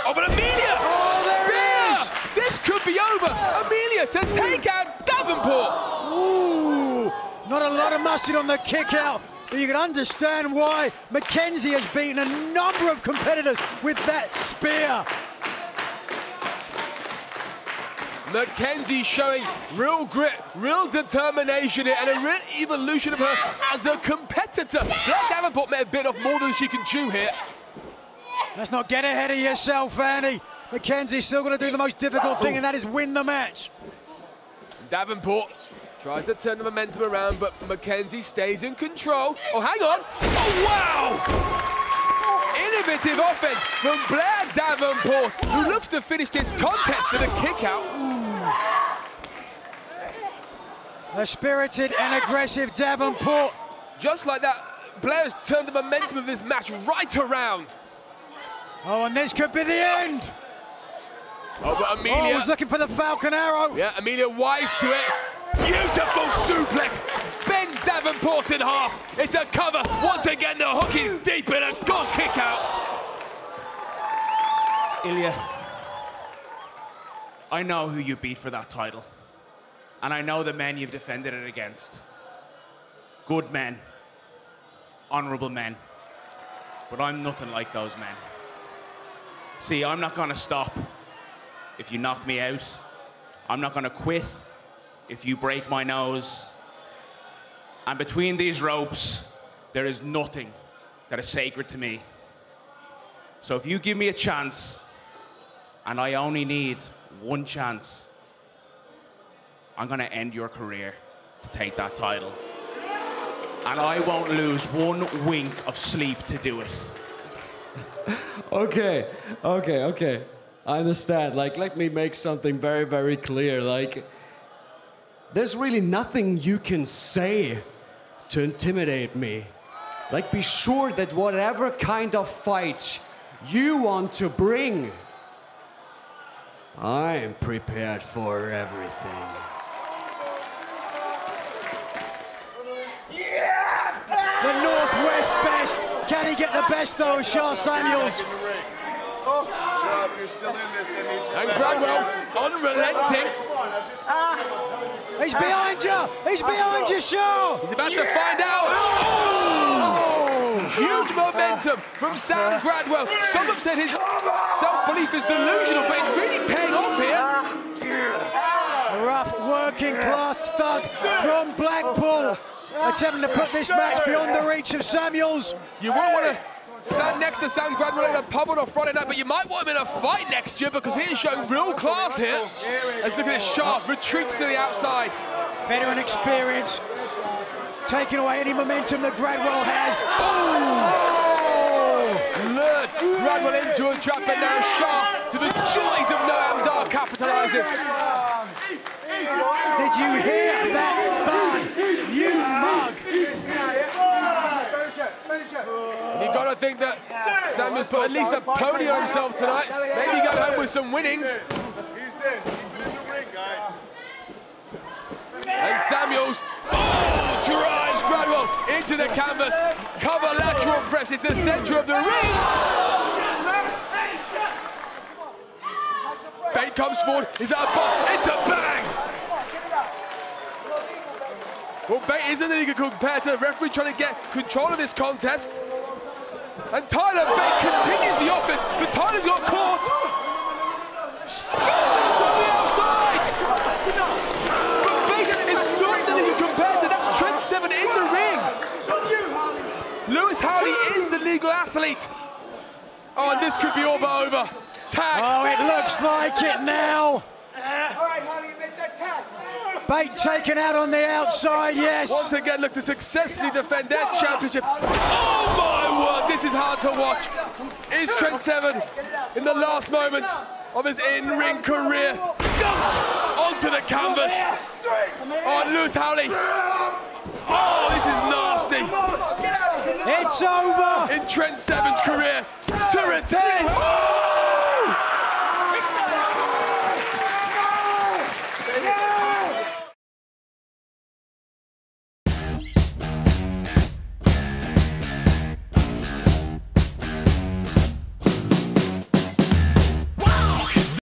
Oh, but Emilia! Oh, spear! This could be over. Emilia to take out Davenport. Ooh, not a lot of mustard on the kick out, but you can understand why McKenzie has beaten a number of competitors with that spear. McKenzie showing real grit, real determination here, and a real evolution of her as a competitor. Blair Davenport may have bit off more than she can chew here. Let's not get ahead of yourself, Annie. McKenzie's still going to do the most difficult thing, and that is win the match. Davenport tries to turn the momentum around, but McKenzie stays in control. Oh, hang on. Oh, wow! Innovative offense from Blair Davenport, who looks to finish this contest with a kick out. The spirited and aggressive Davenport. Just like that, Blair's turned the momentum of this match right around. Oh, and this could be the end. Oh, but Emilia... was looking for the Falcon Arrow. Yeah, Emilia wise to it. Beautiful suplex. Bends Davenport in half. It's a cover. Once again, the hook is deep and a good kick out. Ilya, I know who you beat for that title. And I know the men you've defended it against. Good men. Honorable men. But I'm nothing like those men. See, I'm not gonna stop if you knock me out. I'm not gonna quit if you break my nose. And between these ropes, there is nothing that is sacred to me. So if you give me a chance, and I only need one chance, I'm gonna end your career to take that title. And I won't lose one wink of sleep to do it. Okay. I understand. Like, let me make something very, very clear. Like, there's really nothing you can say to intimidate me. Like, be sure that whatever kind of fight you want to bring, I am prepared for everything. The Northwest best. Can he get the best though of Sha Samuels? You're still in this. And Gradwell, unrelenting. He's behind you. He's behind you, Sha. He's about to find out. Oh! Huge momentum from Sam Gradwell. Some have said his self-belief is delusional, but it's really paying off here. A rough working class thug from Blackpool, attempting to put this match beyond the reach of Samuels. You wouldn't want to stand next to Sam Gradwell in a pub on a Friday night, but you might want him in a fight next year because he's showing real class here. Let's look at this Sha, retreats to the outside. Veteran experience, taking away any momentum that Gradwell has. Lured Gradwell into a trap, but now Sha, to the joys of Noam Dar, capitalises. Did you hear that thud? You mug. You've got to think that Samuels put at least a pony on himself tonight. Maybe go home with some winnings. He's in the ring, guys. And Samuels, drives Gradwell into the canvas. Cover lateral press, it's the centre of the ring. Bate comes forward, is that a bomb? It's a bang! Well, Bate isn't anything compared to the referee trying to get control of this contest. And Tyler Bate continues the offense, but Tyler's got caught. Spinning from the outside! But Bate is not anything compared to that. Trent Seven in the ring. Lewis Howley is the legal athlete. Oh, and this could be all but over. Tag. Oh, it looks like it now. Bate taken out on the outside, yes. Once again, look to successfully defend their championship. Oh my word, this is hard to watch. Is Trent Seven in the last moments of his in-ring career dumped onto the canvas? Oh, Lewis Howley. Oh, this is nasty. It's over. In Trent Seven's career,